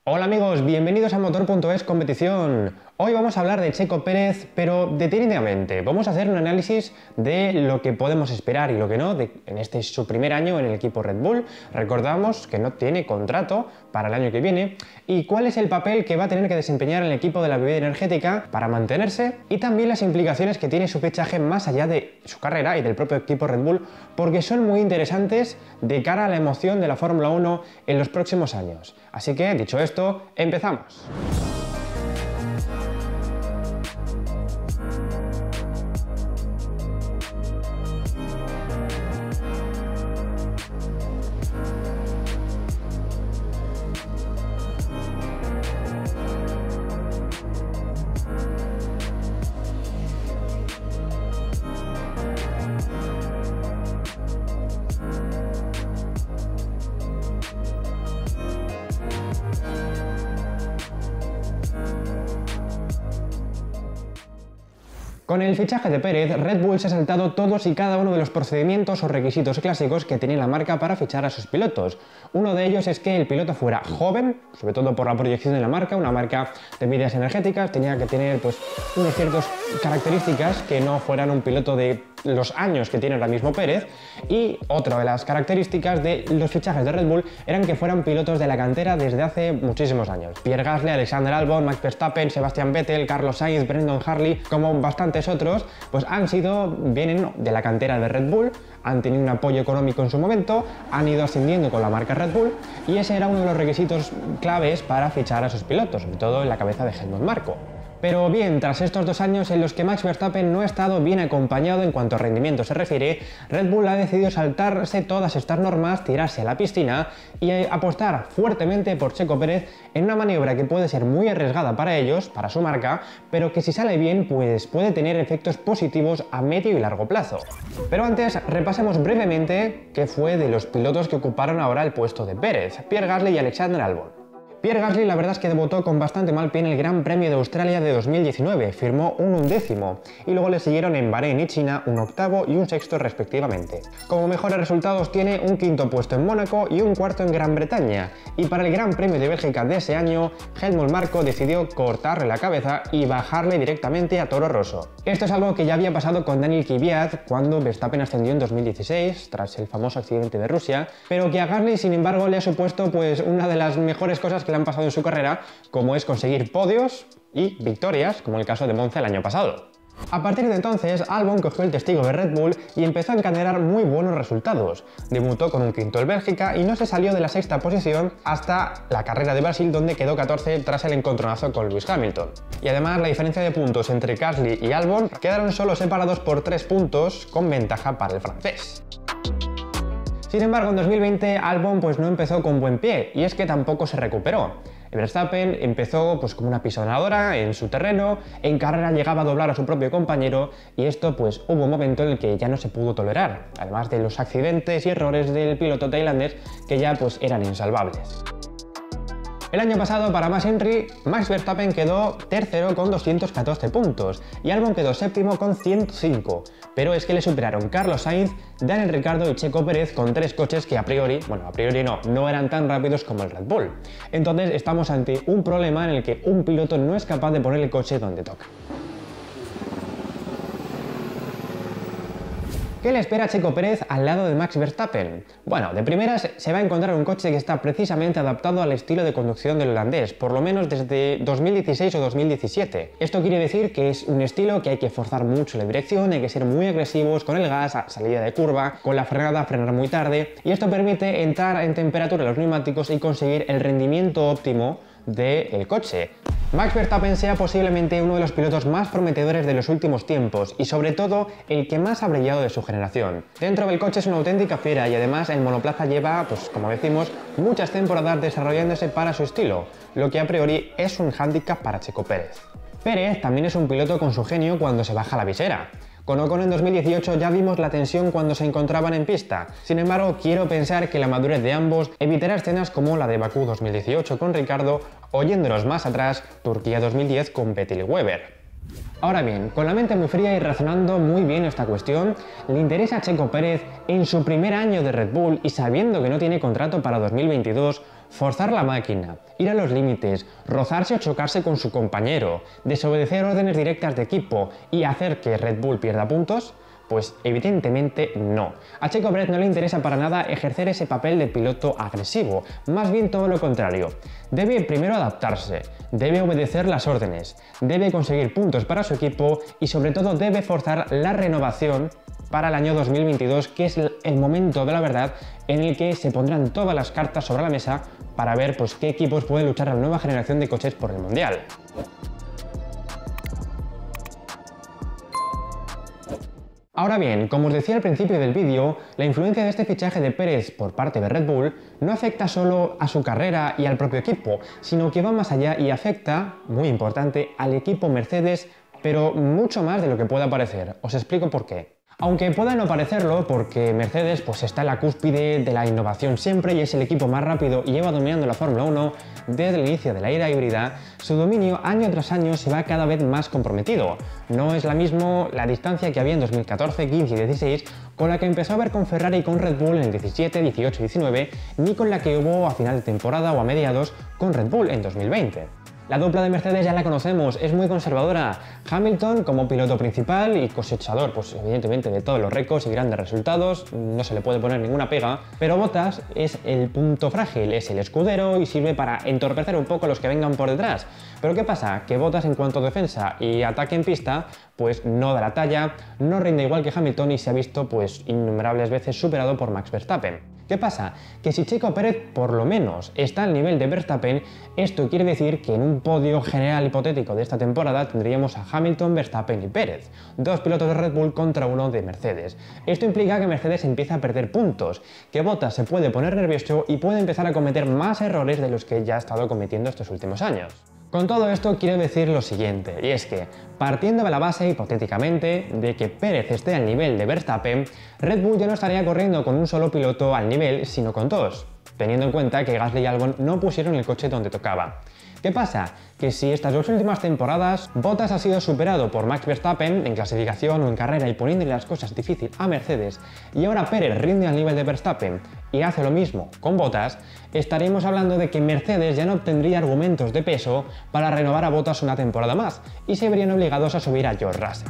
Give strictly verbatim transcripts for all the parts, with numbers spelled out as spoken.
Hola amigos, bienvenidos a Motor punto es Competición. Hoy vamos a hablar de Checo Pérez, pero detenidamente. Vamos a hacer un análisis de lo que podemos esperar y lo que no de, en este su primer año en el equipo Red Bull. Recordamos que no tiene contrato para el año que viene y cuál es el papel que va a tener que desempeñar en el equipo de la bebida energética para mantenerse y también las implicaciones que tiene su fichaje más allá de su carrera y del propio equipo Red Bull, porque son muy interesantes de cara a la emoción de la Fórmula uno en los próximos años. Así que, dicho esto, empezamos. Con el fichaje de Pérez, Red Bull se ha saltado todos y cada uno de los procedimientos o requisitos clásicos que tenía la marca para fichar a sus pilotos. Uno de ellos es que el piloto fuera joven, sobre todo por la proyección de la marca, una marca de bebidas energéticas, tenía que tener pues unas ciertas características que no fueran un piloto de los años que tiene ahora mismo Pérez, y otra de las características de los fichajes de Red Bull eran que fueran pilotos de la cantera desde hace muchísimos años. Pierre Gasly, Alexander Albon, Max Verstappen, Sebastian Vettel, Carlos Sainz, Brendan Hartley, como bastantes otros, pues han sido, vienen de la cantera de Red Bull, han tenido un apoyo económico en su momento, han ido ascendiendo con la marca Red Bull y ese era uno de los requisitos claves para fichar a sus pilotos, sobre todo en la cabeza de Helmut Marko. Pero bien, tras estos dos años en los que Max Verstappen no ha estado bien acompañado en cuanto a rendimiento se refiere, Red Bull ha decidido saltarse todas estas normas, tirarse a la piscina y apostar fuertemente por Checo Pérez en una maniobra que puede ser muy arriesgada para ellos, para su marca, pero que si sale bien pues puede tener efectos positivos a medio y largo plazo. Pero antes, repasemos brevemente qué fue de los pilotos que ocuparon ahora el puesto de Pérez, Pierre Gasly y Alexander Albon. Pierre Gasly la verdad es que debutó con bastante mal pie en el Gran Premio de Australia de dos mil diecinueve, firmó un undécimo, y luego le siguieron en Bahrein y China un octavo y un sexto respectivamente. Como mejores resultados tiene un quinto puesto en Mónaco y un cuarto en Gran Bretaña, y para el Gran Premio de Bélgica de ese año, Helmut Marko decidió cortarle la cabeza y bajarle directamente a Toro Rosso. Esto es algo que ya había pasado con Daniel Kvyat cuando Verstappen ascendió en dos mil dieciséis, tras el famoso accidente de Rusia, pero que a Gasly sin embargo le ha supuesto pues una de las mejores cosas que le han pasado en su carrera, como es conseguir podios y victorias, como el caso de Monza el año pasado. A partir de entonces, Albon cogió el testigo de Red Bull y empezó a encadenar muy buenos resultados. Debutó con un quinto en Bélgica y no se salió de la sexta posición hasta la carrera de Brasil, donde quedó catorce tras el encontronazo con Lewis Hamilton. Y además la diferencia de puntos entre Gasly y Albon quedaron solo separados por tres puntos, con ventaja para el francés. Sin embargo, en dos mil veinte Albon pues no empezó con buen pie, y es que tampoco se recuperó. Verstappen empezó pues como una pisonadora en su terreno, en carrera llegaba a doblar a su propio compañero y esto pues hubo un momento en el que ya no se pudo tolerar, además de los accidentes y errores del piloto tailandés que ya pues eran insalvables. El año pasado para Max Henry, Max Verstappen quedó tercero con doscientos catorce puntos y Albon quedó séptimo con ciento cinco, pero es que le superaron Carlos Sainz, Daniel Ricciardo y Checo Pérez con tres coches que a priori, bueno a priori no, no eran tan rápidos como el Red Bull. Entonces estamos ante un problema en el que un piloto no es capaz de poner el coche donde toca. ¿Qué le espera a Checo Pérez al lado de Max Verstappen? Bueno, de primeras se va a encontrar un coche que está precisamente adaptado al estilo de conducción del holandés, por lo menos desde dos mil dieciséis o dos mil diecisiete. Esto quiere decir que es un estilo que hay que forzar mucho la dirección, hay que ser muy agresivos con el gas a salida de curva, con la frenada frenar muy tarde, y esto permite entrar en temperatura los neumáticos y conseguir el rendimiento óptimo del coche. Max Verstappen sea posiblemente uno de los pilotos más prometedores de los últimos tiempos y sobre todo el que más ha brillado de su generación. Dentro del coche es una auténtica fiera y además el monoplaza lleva, pues como decimos, muchas temporadas desarrollándose para su estilo, lo que a priori es un hándicap para Checo Pérez. Pérez también es un piloto con su genio cuando se baja la visera. Con Ocon en dos mil dieciocho ya vimos la tensión cuando se encontraban en pista. Sin embargo, quiero pensar que la madurez de ambos evitará escenas como la de Bakú dos mil dieciocho con Ricciardo o, yéndonos más atrás, Turquía dos mil diez con Vettel y Webber. Ahora bien, con la mente muy fría y razonando muy bien esta cuestión, le interesa a Checo Pérez en su primer año de Red Bull y sabiendo que no tiene contrato para dos mil veintidós, forzar la máquina, ir a los límites, rozarse o chocarse con su compañero, desobedecer órdenes directas de equipo y hacer que Red Bull pierda puntos? Pues evidentemente no. A Checo Pérez no le interesa para nada ejercer ese papel de piloto agresivo, más bien todo lo contrario. Debe primero adaptarse, debe obedecer las órdenes, debe conseguir puntos para su equipo y sobre todo debe forzar la renovación para el año dos mil veintidós, que es el momento de la verdad en el que se pondrán todas las cartas sobre la mesa para ver pues, qué equipos pueden luchar a la nueva generación de coches por el Mundial. Ahora bien, como os decía al principio del vídeo, la influencia de este fichaje de Pérez por parte de Red Bull no afecta solo a su carrera y al propio equipo, sino que va más allá y afecta, muy importante, al equipo Mercedes, pero mucho más de lo que pueda parecer. Os explico por qué. Aunque pueda no parecerlo, porque Mercedes pues, está en la cúspide de la innovación siempre y es el equipo más rápido y lleva dominando la Fórmula uno desde el inicio de la era híbrida, su dominio año tras año se va cada vez más comprometido. No es la misma la distancia que había en dos mil catorce, quince y dieciséis con la que empezó a ver con Ferrari y con Red Bull en el diecisiete, dieciocho y diecinueve, ni con la que hubo a final de temporada o a mediados con Red Bull en dos mil veinte. La dupla de Mercedes ya la conocemos, es muy conservadora. Hamilton como piloto principal y cosechador, pues evidentemente de todos los récords y grandes resultados, no se le puede poner ninguna pega, pero Bottas es el punto frágil, es el escudero y sirve para entorpecer un poco a los que vengan por detrás. Pero ¿qué pasa? Que Bottas en cuanto a defensa y ataque en pista, pues no da la talla, no rinde igual que Hamilton y se ha visto pues innumerables veces superado por Max Verstappen. ¿Qué pasa? Que si Checo Pérez por lo menos está al nivel de Verstappen, esto quiere decir que en un podio general hipotético de esta temporada tendríamos a Hamilton, Verstappen y Pérez, dos pilotos de Red Bull contra uno de Mercedes. Esto implica que Mercedes empieza a perder puntos, que Bottas se puede poner nervioso y puede empezar a cometer más errores de los que ya ha estado cometiendo estos últimos años. Con todo esto quiero decir lo siguiente, y es que, partiendo de la base, hipotéticamente, de que Pérez esté al nivel de Verstappen, Red Bull ya no estaría corriendo con un solo piloto al nivel, sino con dos, teniendo en cuenta que Gasly y Albon no pusieron el coche donde tocaba. ¿Qué pasa? Que si estas dos últimas temporadas Bottas ha sido superado por Max Verstappen en clasificación o en carrera y poniéndole las cosas difíciles a Mercedes, y ahora Pérez rinde al nivel de Verstappen y hace lo mismo con Bottas, estaríamos hablando de que Mercedes ya no obtendría argumentos de peso para renovar a Bottas una temporada más y se verían obligados a subir a George Russell.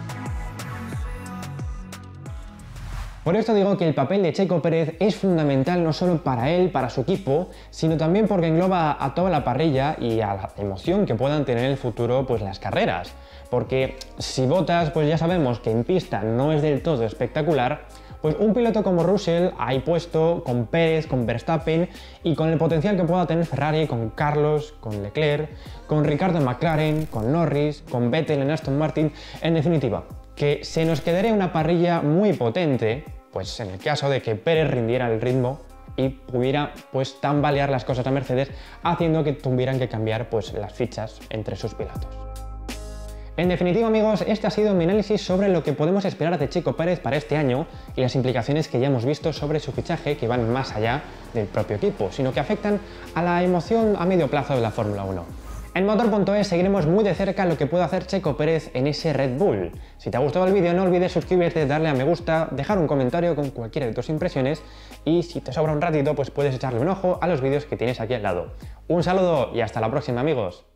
Por esto digo que el papel de Checo Pérez es fundamental no solo para él, para su equipo, sino también porque engloba a toda la parrilla y a la emoción que puedan tener en el futuro pues las carreras. Porque si Bottas pues ya sabemos que en pista no es del todo espectacular, pues un piloto como Russell ahí puesto con Pérez, con Verstappen y con el potencial que pueda tener Ferrari, con Carlos, con Leclerc, con Ricardo en McLaren, con Norris, con Vettel en Aston Martin, en definitiva, que se nos quedaría una parrilla muy potente, pues en el caso de que Pérez rindiera el ritmo y pudiera pues tambalear las cosas a Mercedes, haciendo que tuvieran que cambiar pues las fichas entre sus pilotos. En definitiva, amigos, este ha sido mi análisis sobre lo que podemos esperar de Checo Pérez para este año y las implicaciones que ya hemos visto sobre su fichaje, que van más allá del propio equipo, sino que afectan a la emoción a medio plazo de la Fórmula uno. En motor punto es seguiremos muy de cerca lo que puede hacer Checo Pérez en ese Red Bull. Si te ha gustado el vídeo no olvides suscribirte, darle a me gusta, dejar un comentario con cualquiera de tus impresiones y si te sobra un ratito pues puedes echarle un ojo a los vídeos que tienes aquí al lado. Un saludo y hasta la próxima, amigos.